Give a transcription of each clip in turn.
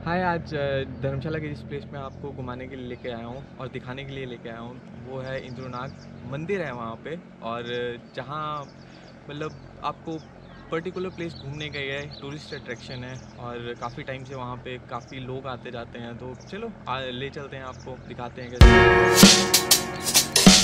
हाय, आज धर्मशाला के जिस प्लेस में आपको घुमाने के लिए लेके आया हूँ और दिखाने के लिए लेके आया हूँ वो है इंद्रनाग मंदिर है वहाँ पे। और जहाँ मतलब आपको पर्टिकुलर प्लेस घूमने का है, टूरिस्ट अट्रैक्शन है और काफ़ी टाइम से वहाँ पे काफ़ी लोग आते जाते हैं। तो चलो ले चलते हैं, आपको दिखाते हैं कैसे।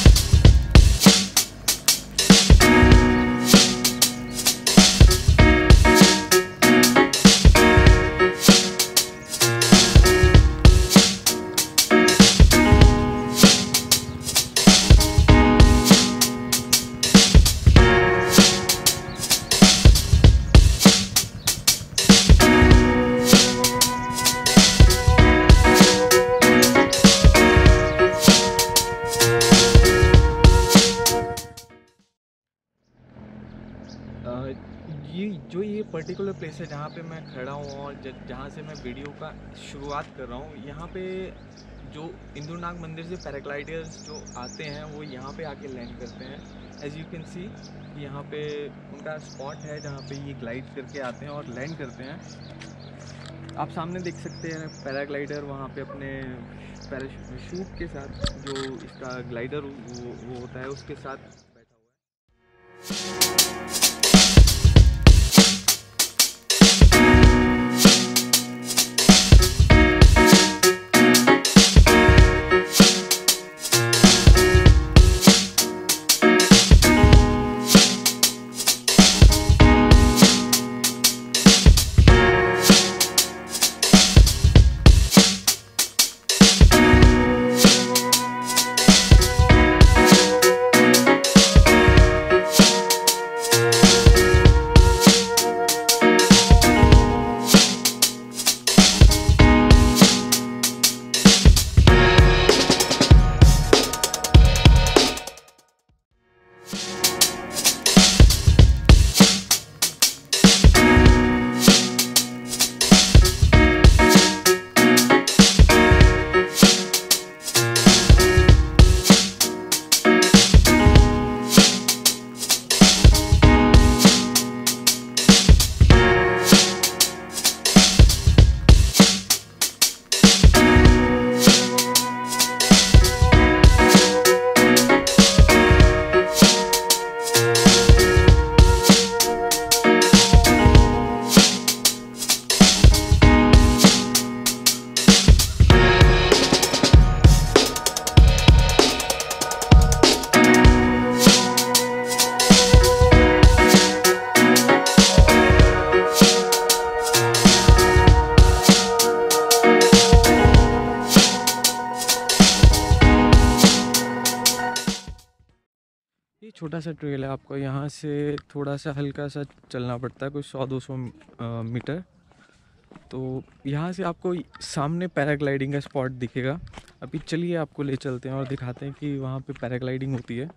ये पर्टिकुलर प्लेस है जहाँ पे मैं खड़ा हूँ और जहाँ से मैं वीडियो का शुरुआत कर रहा हूँ। यहाँ पे जो इंद्रनाग मंदिर से पैराग्लाइडर्स जो आते हैं वो यहाँ पे आके लैंड करते हैं। एज यू कैन सी यहाँ पे उनका स्पॉट है जहाँ पे ये ग्लाइड करके आते हैं और लैंड करते हैं। आप सामने देख सकते हैं पैराग्लाइडर वहाँ पे अपने पैराशूट के साथ, जो इसका ग्लाइडर वो होता है उसके साथ बैठा हुआ है। ये छोटा सा ट्रेल है, आपको यहाँ से थोड़ा सा हल्का सा चलना पड़ता है, कुछ 100-200 मीटर। तो यहाँ से आपको सामने पैराग्लाइडिंग का स्पॉट दिखेगा। अभी चलिए आपको ले चलते हैं और दिखाते हैं कि वहाँ पे पैराग्लाइडिंग होती है।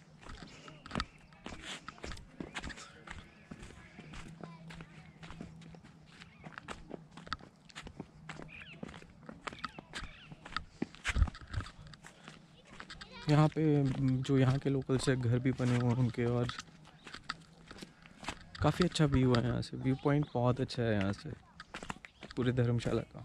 यहाँ पे जो यहाँ के लोकल्स है घर भी बने हुए हैं उनके, और काफ़ी अच्छा व्यू है यहाँ से। व्यू पॉइंट बहुत अच्छा है यहाँ से पूरे धर्मशाला का।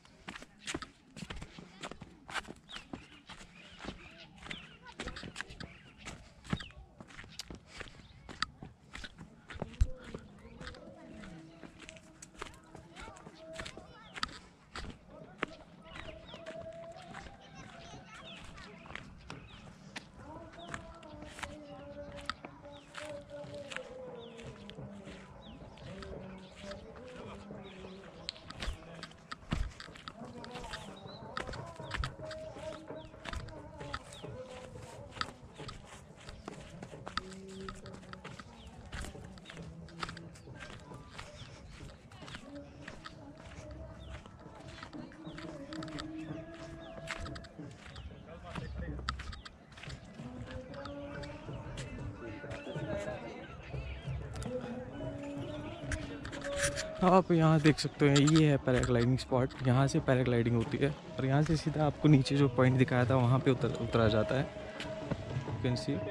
आप यहाँ देख सकते हैं, ये है पैराग्लाइडिंग स्पॉट। यहाँ से पैराग्लाइडिंग होती है और यहाँ से सीधा आपको नीचे जो पॉइंट दिखाया था वहाँ पे उतरा जाता है। You can see.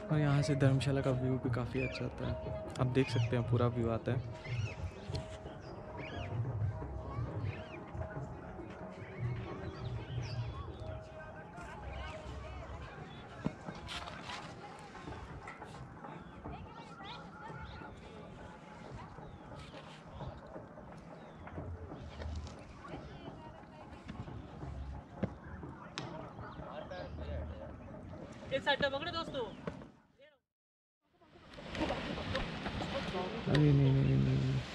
और यहाँ से धर्मशाला का व्यू भी काफ़ी अच्छा आता है, आप देख सकते हैं पूरा व्यू आता है। एक साइड पकड़ो दोस्तों। अरे नहीं नहीं नहीं, नहीं, नहीं।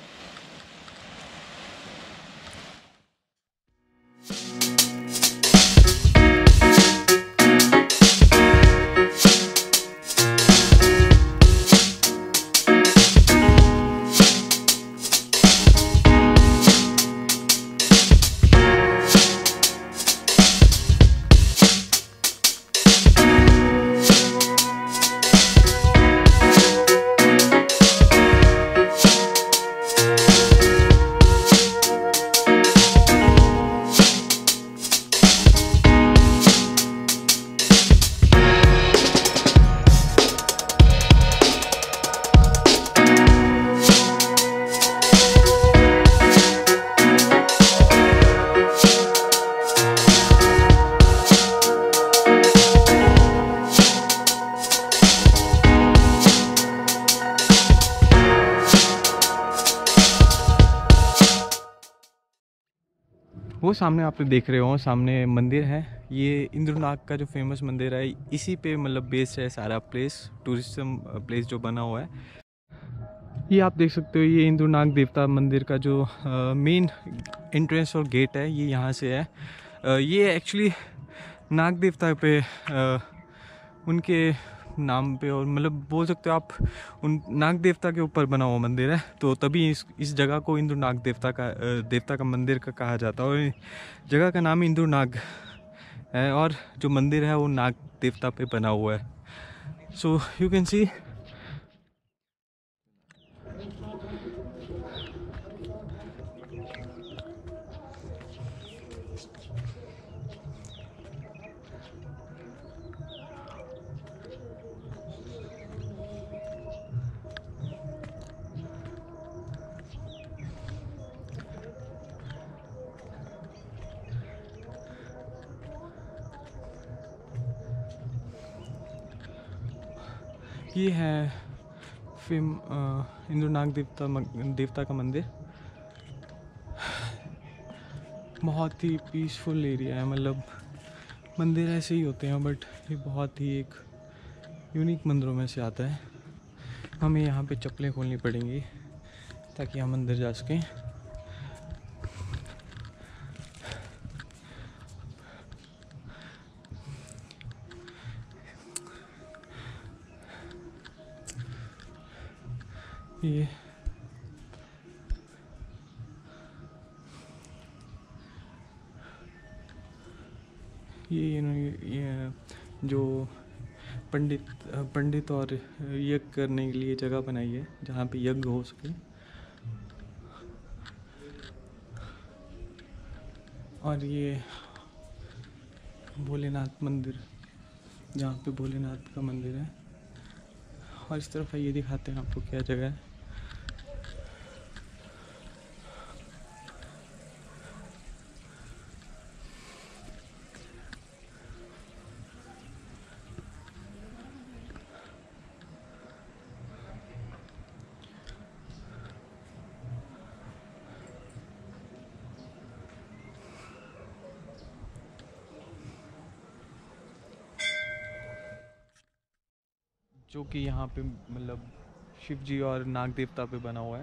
वो सामने आप देख रहे हो, सामने मंदिर है, ये इंद्रनाग का जो फेमस मंदिर है, इसी पे मतलब बेस्ड है सारा प्लेस, टूरिज्म प्लेस जो बना हुआ है। ये आप देख सकते हो, ये इंद्रनाग देवता मंदिर का जो मेन एंट्रेंस और गेट है, ये यहाँ से है। ये एक्चुअली नाग देवता पे उनके नाम पे, और मतलब बोल सकते हो आप उन नाग देवता के ऊपर बना हुआ मंदिर है, तो तभी इस जगह को इंद्रनाग देवता का मंदिर का कहा जाता है। और जगह का नाम इंद्रनाग है और जो मंदिर है वो नाग देवता पे बना हुआ है। सो यू कैन सी ये है इंद्रनाग देवता का मंदिर। बहुत ही पीसफुल एरिया है, मतलब मंदिर ऐसे ही होते हैं बट ये बहुत ही एक यूनिक मंदिरों में से आता है। हमें यहाँ पे चप्पलें खोलनी पड़ेंगी ताकि हम अंदर जा सकें। ये जो पंडित और यज्ञ करने के लिए जगह बनाई है जहाँ पे यज्ञ हो सके। और ये भोलेनाथ मंदिर, जहाँ पे भोलेनाथ का मंदिर है। और इस तरफ ये दिखाते हैं आपको क्या जगह है। जो कि यहाँ पे मतलब शिव जी और नाग देवता पे बना हुआ है।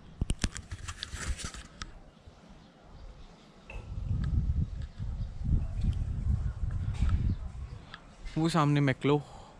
वो सामने मैक्लो,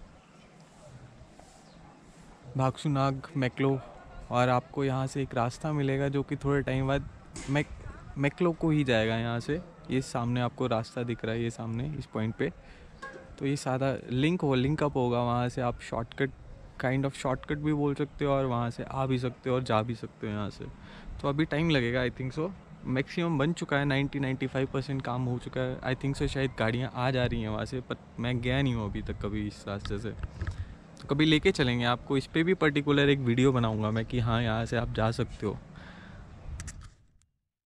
भागसूनाग मैक्लो, और आपको यहाँ से एक रास्ता मिलेगा जो कि थोड़े टाइम बाद मैक्लो को ही जाएगा। यहाँ से ये सामने आपको रास्ता दिख रहा है, ये सामने इस पॉइंट पे, तो ये सारा लिंकअप होगा। वहाँ से आप शॉर्टकट भी बोल सकते हो, और वहाँ से आ भी सकते हो और जा भी सकते हो यहाँ से। तो अभी टाइम लगेगा, आई थिंक सो मैक्सिमम बन चुका है, 90-95% काम हो चुका है। आई थिंक सो शायद गाड़ियाँ आ जा रही हैं वहाँ से, पर मैं गया नहीं हूँ अभी तक कभी इस रास्ते से। तो कभी लेके चलेंगे आपको, इस पे भी पर्टिकुलर एक वीडियो बनाऊंगा मैं कि हाँ यहाँ से आप जा सकते हो।